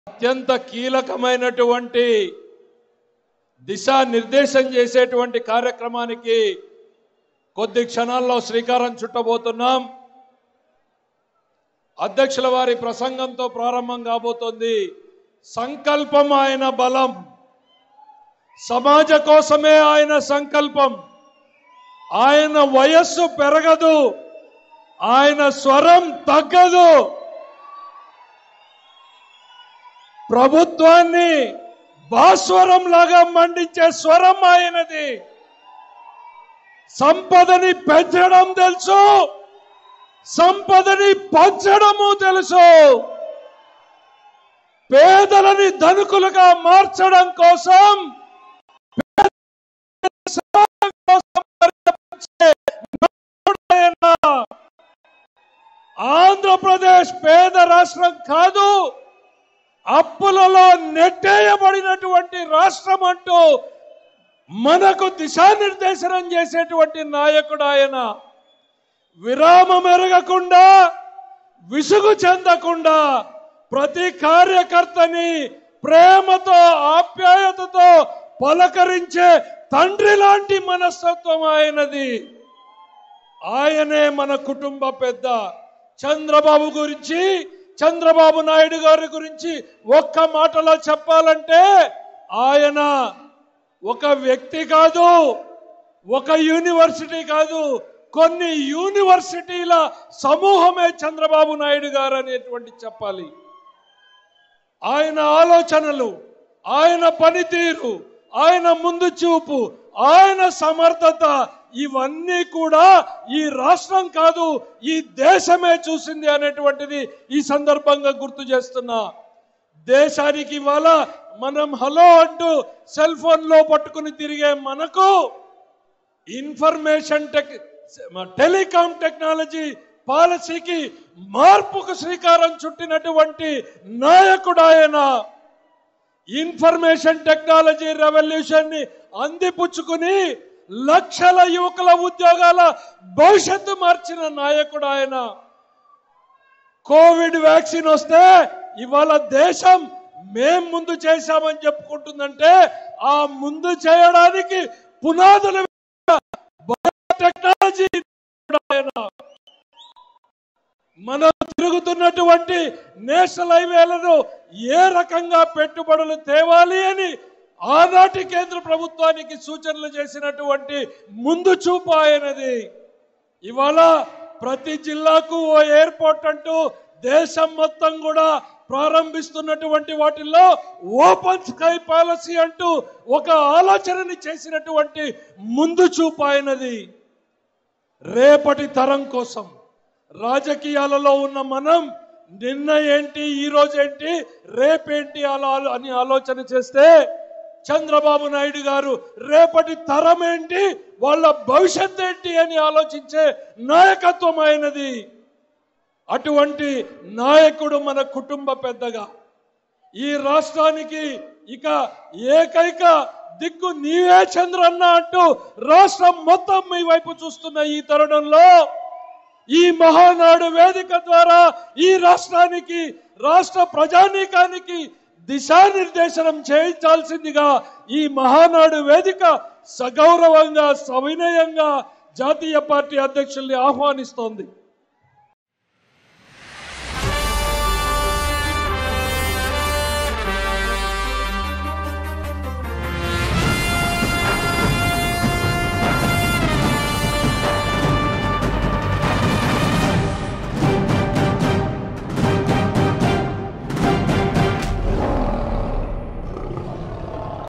అత్యంత కీలకమైనటువంటి దిశానిర్దేశం చేసేటువంటి కార్యక్రమానికి కొద్ది క్షణాల్లో శ్రీకారం చుట్టబోతున్నాం. అధ్యక్షుల వారి ప్రసంగంతో ప్రారంభం కాబోతోంది. సంకల్పం ఆయన బలం, సమాజ కోసమే ఆయన సంకల్పం. ఆయన వయస్సు పెరగదు, ఆయన స్వరం తగ్గదు. ప్రభుత్వాన్ని భాస్వరం లాగా మండించే స్వరం ఆయనది. సంపదని పెంచడం తెలుసు, సంపదని పంచడము తెలుసు. పేదలని ధనికులుగా మార్చడం కోసం ఆంధ్రప్రదేశ్ పేద రాష్ట్రం కాదు, అప్పులలో నెట్టేయబడినటువంటి రాష్ట్రం అంటూ మనకు దిశానిర్దేశనం చేసేటువంటి నాయకుడు ఆయన. విరామం ఎరగకుండా, విసుగు చెందకుండా ప్రతి కార్యకర్తని ప్రేమతో ఆప్యాయతతో పలకరించే తండ్రి లాంటి మనస్తత్వం ఆయనది. ఆయనే మన కుటుంబ పెద్ద. చంద్రబాబు గురించి, చంద్రబాబు నాయుడు గారి గురించి ఒక్క మాటలో చెప్పాలంటే ఆయన ఒక వ్యక్తి కాదు, ఒక యూనివర్సిటీ కాదు, కొన్ని యూనివర్సిటీల సమూహమే చంద్రబాబు నాయుడు గారు అనేటువంటి చెప్పాలి. ఆయన ఆలోచనలు, ఆయన పనితీరు, ఆయన ముందు చూపు, ఆయన సమర్థత ఇవన్నీ కూడా ఈ రాష్ట్రం కాదు ఈ దేశమే చూసింది అనేటువంటిది ఈ సందర్భంగా గుర్తు చేస్తున్నా. దేశానికి ఇవాళ మనం హలో అంటూ సెల్ ఫోన్ లో పట్టుకుని తిరిగే మనకు ఇన్ఫర్మేషన్ టెలికాం టెక్నాలజీ పాలసీకి మార్పుకు శ్రీకారం చుట్టినటువంటి నాయకుడు ఆయన. ఇన్ఫర్మేషన్ టెక్నాలజీ రెవల్యూషన్ ని అందిపుచ్చుకుని లక్షల యువకుల ఉద్యోగాల భవిష్యత్తు మార్చిన నాయకుడు ఆయన. కోవిడ్ వ్యాక్సిన్ వస్తే ఇవాళ దేశం మేం ముందు చేశామని చెప్పుకుంటుందంటే ఆ ముందు చేయడానికి పునాదులు టెక్నాలజీ ఆయన. మనం తిరుగుతున్నటువంటి నేషనల్ హైవేలను ఏ రకంగా పెట్టుబడులు తేవాలి అని ఆనాటి కేంద్ర ప్రభుత్వానికి సూచనలు చేసినటువంటి ముందు చూపు ఆయనది. ఇవాళ ప్రతి జిల్లాకు ఓ ఎయిర్పోర్ట్ అంటూ దేశం మొత్తం కూడా ప్రారంభిస్తున్నటువంటి వాటిల్లో ఓపెన్ స్కై పాలసీ అంటూ ఒక ఆలోచనని చేసినటువంటి ముందు చూపు ఆయనది. రేపటి తరం కోసం రాజకీయాలలో ఉన్న మనం నిన్న ఏంటి, ఈ రోజు ఏంటి, రేపేంటి అలా అని ఆలోచన చేస్తే చంద్రబాబు నాయుడు గారు రేపటి తరం ఏంటి, వాళ్ళ భవిష్యత్ ఏంటి అని ఆలోచించే నాయకత్వం అయినది. అటువంటి నాయకుడు మన కుటుంబ పెద్దగా ఈ రాష్ట్రానికి ఇక ఏకైక దిక్కు నీవే చంద్రన్న అంటూ రాష్ట్రం మొత్తం మీ వైపు చూస్తున్న ఈ తరుణంలో ఈ మహానాడు వేదిక ద్వారా ఈ రాష్ట్రానికి, రాష్ట్ర ప్రజానీకానికి దిశానిర్దేశనం చేయించాల్సిందిగా ఈ మహానాడు వేదిక సగౌరవంగా, సవినయంగా జాతీయ పార్టీ అధ్యక్షుల్ని ఆహ్వానిస్తోంది.